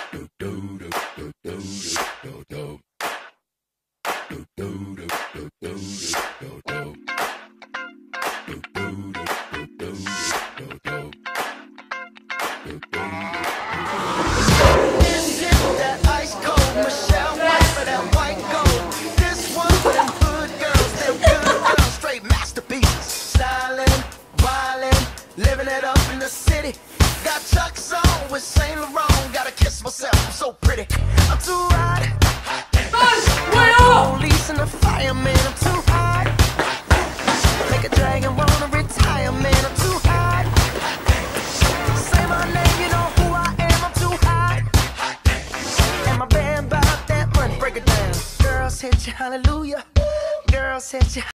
Living it up in the city. Got Chuck's on with Saint Laurent. Gotta kiss myself, I'm so pretty. I'm too hot. Police and the fireman, I'm too hot. Make a dragon wanna retire, man, I'm too hot. Say my name, you know who I am, I'm too hot. And my band bought that money, break it down. Girls hit you, hallelujah. Girls hit you.